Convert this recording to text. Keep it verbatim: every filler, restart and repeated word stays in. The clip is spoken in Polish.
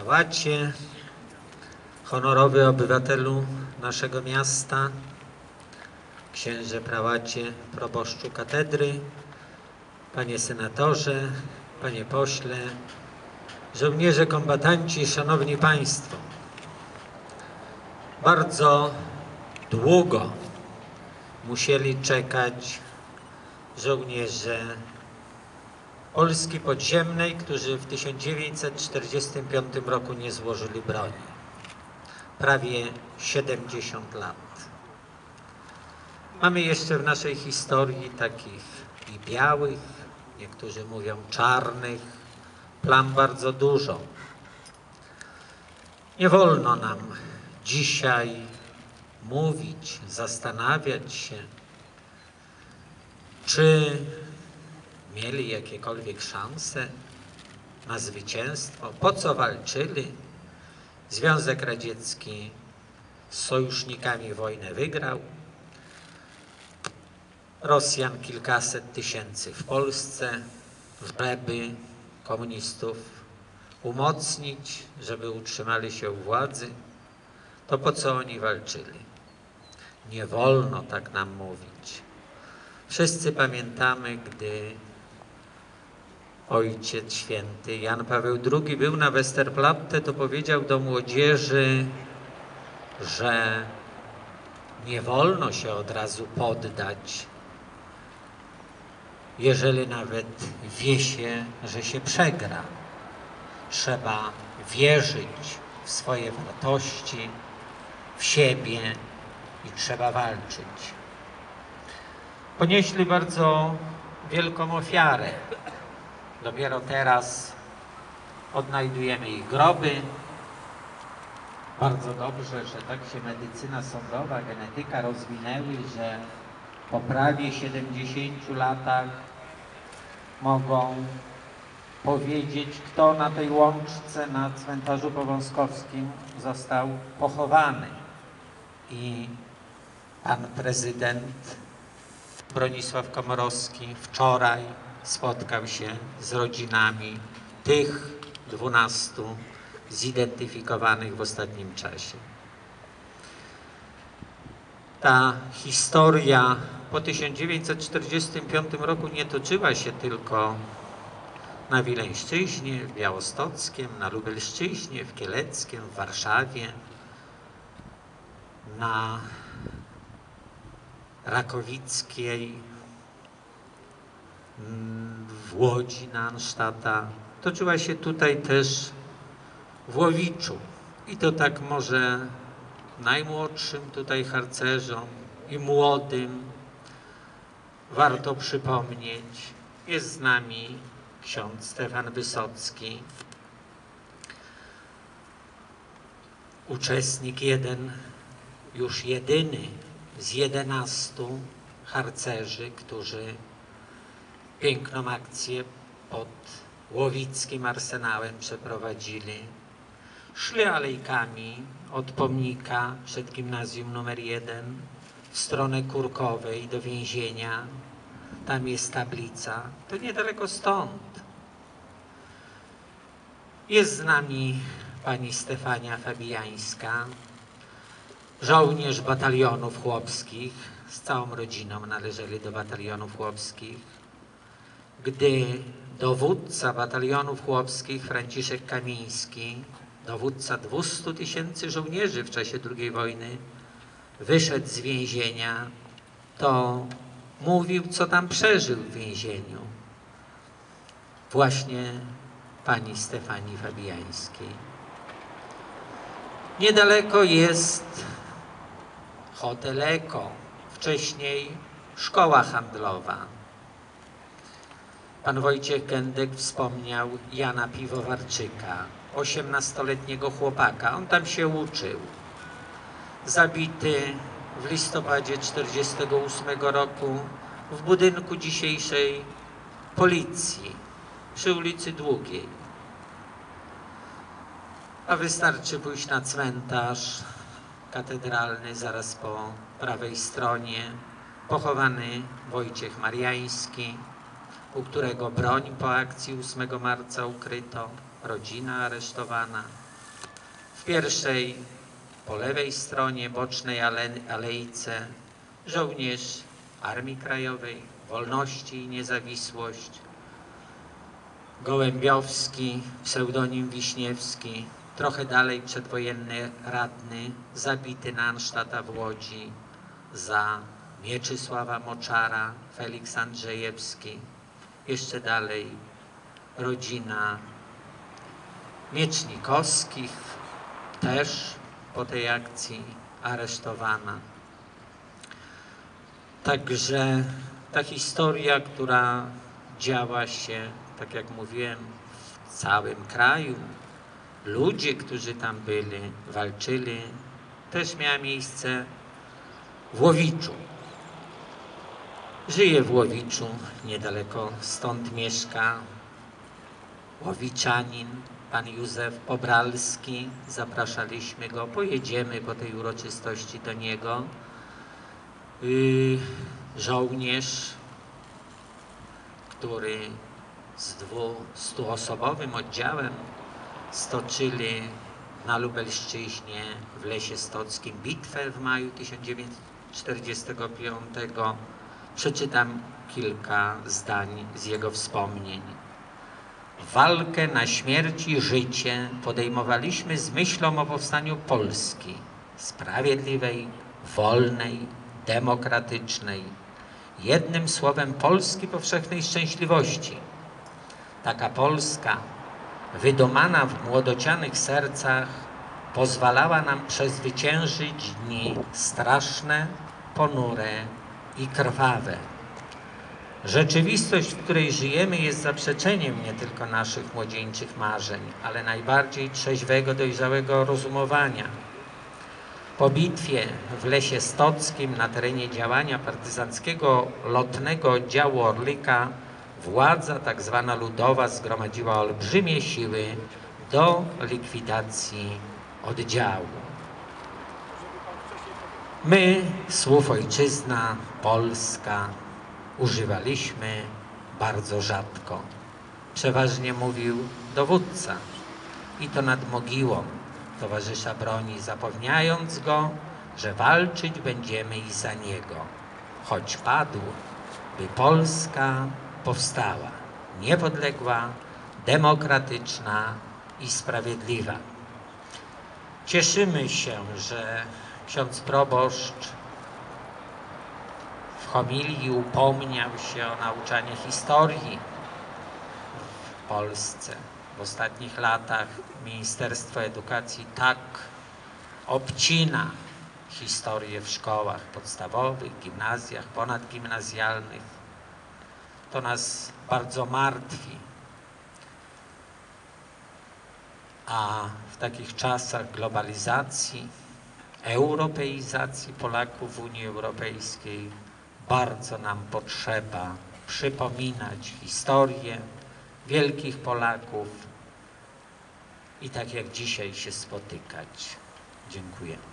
Prałacie, honorowy obywatelu naszego miasta, księże prałacie, proboszczu katedry, panie senatorze, panie pośle, żołnierze, kombatanci, szanowni państwo. Bardzo długo musieli czekać żołnierze Polski Podziemnej, którzy w tysiąc dziewięćset czterdziestym piątym roku nie złożyli broni. Prawie siedemdziesiąt lat. Mamy jeszcze w naszej historii takich i białych, niektórzy mówią czarnych, plam bardzo dużo. Nie wolno nam dzisiaj mówić, zastanawiać się, czy mieli jakiekolwiek szanse na zwycięstwo, po co walczyli. Związek Radziecki z sojusznikami wojnę wygrał. Rosjan kilkaset tysięcy w Polsce, żeby komunistów umocnić, żeby utrzymali się u władzy. To po co oni walczyli? Nie wolno tak nam mówić. Wszyscy pamiętamy, gdy Ojciec Święty Jan Paweł drugi był na Westerplatte, to powiedział do młodzieży, że nie wolno się od razu poddać, jeżeli nawet wie się, że się przegra. Trzeba wierzyć w swoje wartości, w siebie i trzeba walczyć. Ponieśli bardzo wielką ofiarę. Dopiero teraz odnajdujemy ich groby. Bardzo dobrze, że tak się medycyna sądowa, genetyka rozwinęły, że po prawie siedemdziesięciu latach mogą powiedzieć, kto na tej łączce na cmentarzu powązkowskim został pochowany. I pan prezydent Bronisław Komorowski wczoraj spotkał się z rodzinami tych dwunastu zidentyfikowanych w ostatnim czasie. Ta historia po tysiąc dziewięćset czterdziestym piątym roku nie toczyła się tylko na Wileńszczyźnie, w Białostockiem, na Lubelszczyźnie, w Kieleckiem, w Warszawie, na Rakowickiej, w Łodzi na Ansztata. Toczyła się tutaj też w Łowiczu. I to tak może najmłodszym tutaj harcerzom i młodym warto przypomnieć. Jest z nami ksiądz Stefan Wysocki, uczestnik jeden, już jedyny z jedenastu harcerzy, którzy piękną akcję pod łowickim arsenałem przeprowadzili. Szli alejkami od pomnika przed gimnazjum numer jeden w stronę Kurkowej do więzienia. Tam jest tablica, to niedaleko stąd. Jest z nami pani Stefania Fabijańska, żołnierz batalionów chłopskich, z całą rodziną należeli do batalionów chłopskich. Gdy dowódca batalionów chłopskich Franciszek Kamiński, dowódca dwustu tysięcy żołnierzy w czasie drugiej wojny, wyszedł z więzienia, to mówił, co tam przeżył w więzieniu. Właśnie pani Stefanii Fabijańskiej. Niedaleko jest Hotel Eko, wcześniej szkoła handlowa. Pan Wojciech Gędek wspomniał Jana Piwowarczyka, osiemnastoletniego chłopaka. On tam się uczył. Zabity w listopadzie tysiąc dziewięćset czterdziestego ósmego roku w budynku dzisiejszej policji przy ulicy Długiej. A wystarczy pójść na cmentarz katedralny zaraz po prawej stronie. Pochowany Wojciech Mariański, u którego broń po akcji ósmego marca ukryto, rodzina aresztowana. W pierwszej, po lewej stronie, bocznej ale, alejce, żołnierz Armii Krajowej, Wolności i Niezawisłość, Gołębiowski, pseudonim Wiśniewski, trochę dalej przedwojenny radny, zabity na Ansztata w Łodzi za Mieczysława Moczara, Feliks Andrzejewski. Jeszcze dalej rodzina Miecznikowskich, też po tej akcji aresztowana. Także ta historia, która działa się, tak jak mówiłem, w całym kraju, ludzie, którzy tam byli, walczyli, też miała miejsce w Łowiczu. Żyje w Łowiczu, niedaleko stąd mieszka Łowiczanin, pan Józef Obralski. Zapraszaliśmy go, pojedziemy po tej uroczystości do niego. Yy, żołnierz, który z dwustuosobowym oddziałem stoczyli na Lubelszczyźnie w Lesie Stockim bitwę w maju tysiąc dziewięćset czterdziestego piątego. Przeczytam kilka zdań z jego wspomnień. Walkę na śmierć i życie podejmowaliśmy z myślą o powstaniu Polski, sprawiedliwej, wolnej, demokratycznej. Jednym słowem Polski powszechnej szczęśliwości. Taka Polska, wydumana w młodocianych sercach, pozwalała nam przezwyciężyć dni straszne, ponure i krwawe. Rzeczywistość, w której żyjemy, jest zaprzeczeniem nie tylko naszych młodzieńczych marzeń, ale najbardziej trzeźwego, dojrzałego rozumowania. Po bitwie w Lesie Stockim na terenie działania partyzanckiego lotnego oddziału Orlika władza tak zwana ludowa zgromadziła olbrzymie siły do likwidacji oddziału. My słów ojczyzna, Polska używaliśmy bardzo rzadko. Przeważnie mówił dowódca i to nad mogiłą towarzysza broni, zapewniając go, że walczyć będziemy i za niego, choć padł, by Polska powstała, niepodległa, demokratyczna i sprawiedliwa. Cieszymy się, że ksiądz proboszcz w homilii upomniał się o nauczanie historii w Polsce. W ostatnich latach Ministerstwo Edukacji tak obcina historię w szkołach podstawowych, gimnazjach, ponadgimnazjalnych. To nas bardzo martwi. A w takich czasach globalizacji, europeizacji Polaków w Unii Europejskiej bardzo nam potrzeba przypominać historię wielkich Polaków i tak jak dzisiaj się spotykać. Dziękuję.